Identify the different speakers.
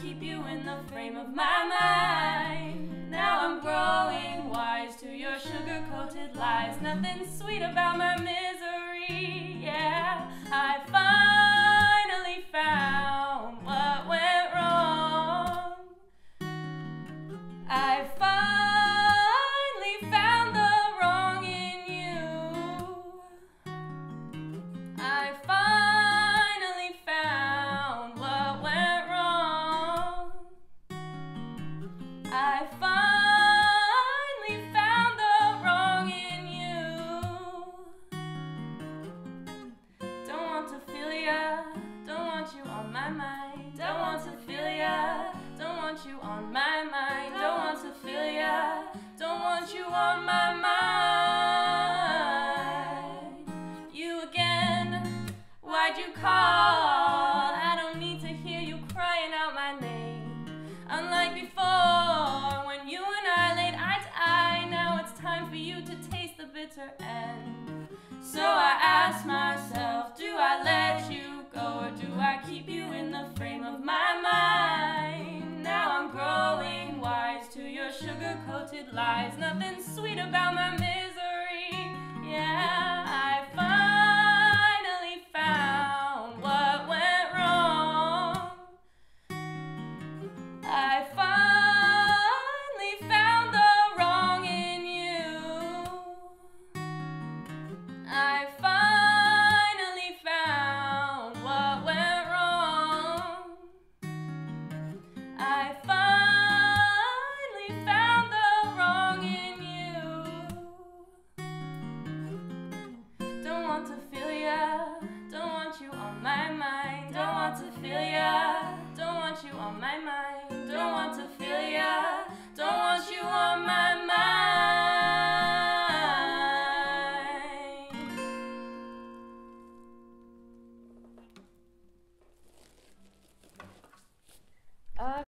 Speaker 1: keep you in the frame of my mind? Now I'm growing wise to your sugar-coated lies. Nothing sweet about my misery, yeah. I finally found what went wrong. I finally found the wrong in you. I finally found what went wrong. I finally found the wrong in you. Don't want to feel ya, don't want you on my mind. Don't want to feel ya, don't want you on my mind. Don't want to feel ya, don't want you on my mind. You again, why'd you call? I don't need to hear you crying out my name. Unlike before, when you and I laid eye to eye, now it's time for you to taste the bitter end. So I ask myself, do I let you go, or do I keep you in the frame of my mind? Now I'm growing wise to your sugar-coated lies. Nothing sweet about my misery, yeah. I finally found what went wrong. I finally found the wrong in you. I finally found what went wrong. I finally found the wrong in you. Don't want to feel ya, don't want you on my mind. Don't want to feel ya, don't want you on my mind. Don't want to feel ya, don't want you on my mind.